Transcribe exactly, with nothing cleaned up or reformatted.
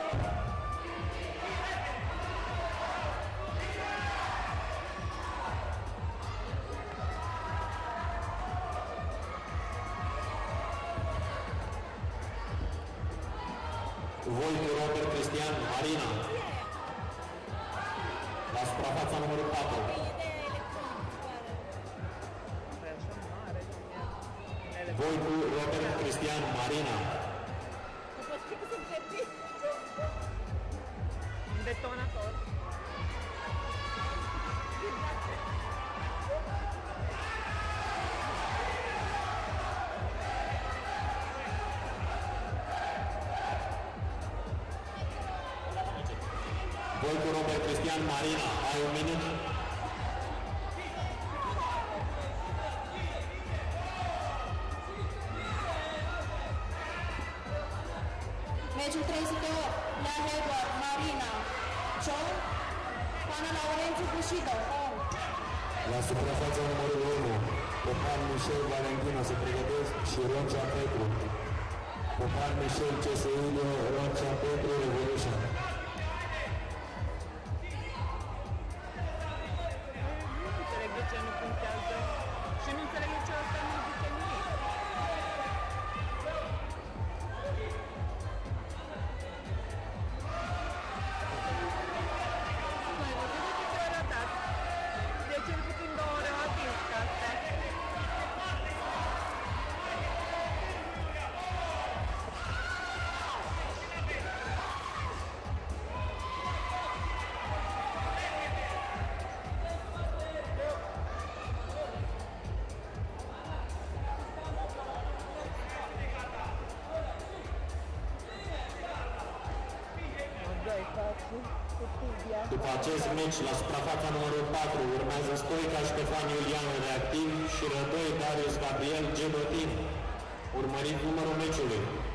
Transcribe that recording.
Voicu Robert Cristian Marina. La suprafața numărul patru. Voicu Robert Cristian Marina. Un detonator. Voicu Robert Cristian Marina, ai un minut. Meciul treizeci de opt, la Edward Marina, John, până la Orențiu Bușido, Hong. La suprafața numărul unu, Popar Michel Valentino se pregătesc și Roncea Petru. Popar Michel C S I de Roncea Petru Revolution. Ce nu puntează și nu înțeleg ce asta nu zice nimic. Mai văzut de ce ori a dat? De cel puțin două ore a atins ca astea. După acest meci, la suprafața numărul patru, urmează Stoica Ștefan Iulian reactiv și Rădoi Darius Gabriel Gedotin, urmărit numărul meciului.